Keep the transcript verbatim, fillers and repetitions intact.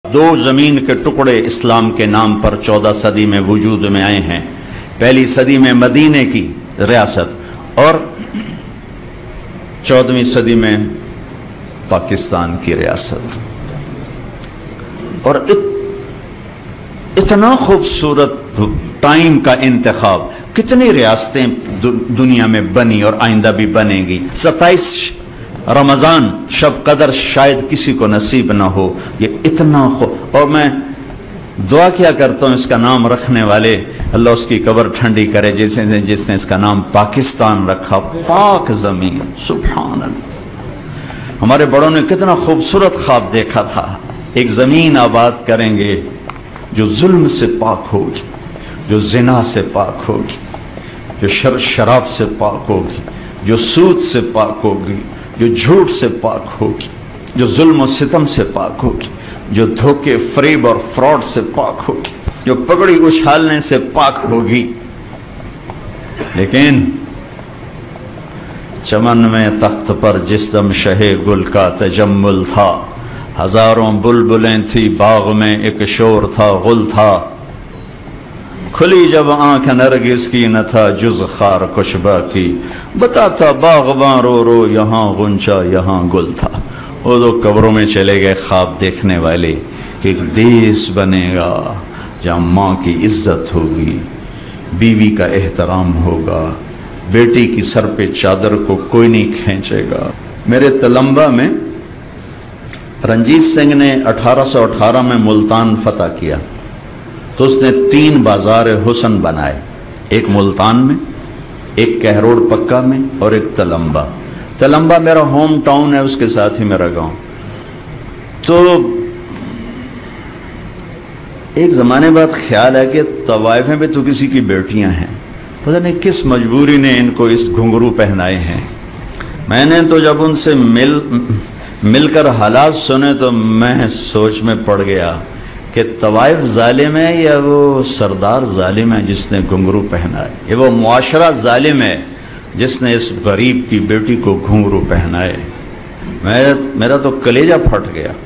دو زمین کے ٹکڑے اسلام کے نام پر چودہ صدی میں وجود میں آئے ہیں. پہلی صدی میں مدینے کی ریاست اور چودہویں صدی میں پاکستان کی ریاست. اور اتنا خوبصورت ٹائم کا انتخاب. کتنی ریاستیں دنیا میں بنی اور آئندہ بھی بنے گی. ستائیس رمضان شب قدر شاید کسی کو نصیب نہ ہو. یہ اتنا خوب. اور میں دعا کیا کرتا ہوں اس کا نام رکھنے والے اللہ اس کی قبر ٹھنڈی کرے جس نے جس نے اس کا نام پاکستان رکھا. پاک زمین. سبحان اللہ. ہمارے بڑوں نے کتنا خوبصورت خواب دیکھا تھا. ایک زمین آباد کریں گے جو ظلم سے پاک ہوگی, جو زنا سے پاک ہوگی, جو شر شراب سے پاک ہوگی, جو سود سے پاک ہوگی, جو جھوٹ سے پاک ہوگی, جو ظلم و ستم سے پاک ہوگی, جو دھوکے فریب اور فراڈ سے پاک ہوگی, جو پگڑی اچھالنے سے پاک ہوگی. لیکن چمن میں تخت پر جس دم شہ گل کا تجمل تھا, ہزاروں بلبلیں تھی باغ میں ایک شور تھا غل تھا. کھلی جب آنکھ نرگس کی نہ تھا جز خار کچھ باقی, بتاتا باغباں رو رو یہاں غنچہ یہاں گل تھا. وہ دو قبروں میں چلے گئے خواب دیکھنے والے کہ ایک دیس بنے گا جہاں ماں کی عزت ہوگی, بیوی کا احترام ہوگا, بیٹی کی سر پہ چادر کو کوئی نہیں کھینچے گا. میرے تلمبا میں رنجیت سنگھ نے اٹھارہ سو اٹھارہ میں ملتان فتح کیا تو اس نے تین بازار حسن بنائے, ایک ملتان میں, ایک کہروڑ پکا میں اور ایک تلمبا. تلمبا میرا ہوم ٹاؤن ہے, اس کے ساتھ ہی میرا گاؤں. تو ایک زمانے بعد خیال ہے کہ طوائفیں بھی تو کسی کی بیٹیاں ہیں, پتہ نہیں کس مجبوری نے ان کو اس گھنگرو پہنائے ہیں. میں نے تو جب ان سے مل مل کر حالات سنے تو میں سوچ میں پڑ گیا کہ طوائف ظالم ہے یا وہ سردار ظالم ہے جس نے گھنگرو پہنا ہے, یہ وہ معاشرہ ظالم ہے جس نے اس غریب کی بیٹی کو گھنگرو پہنائے. میرا میرا تو کلیجہ پھٹ گیا.